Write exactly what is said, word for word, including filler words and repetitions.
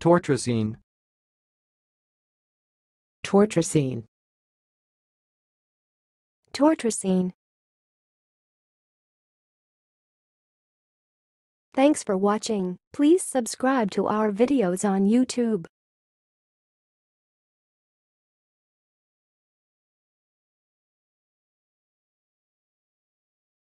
Tortricine. Tortricine. Tortricine. Thanks for watching. Please subscribe to our videos on YouTube.